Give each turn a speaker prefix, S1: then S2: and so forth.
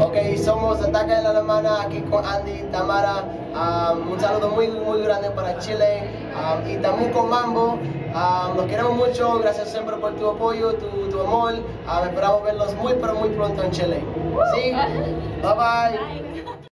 S1: Ok, somos Ataca de la Alemana aquí con Andy y Tamara. Un saludo muy grande para Chile y también con Mambo. Los queremos mucho, gracias siempre por tu apoyo, tu amor. Esperamos verlos muy pronto en Chile. Sí, bye bye.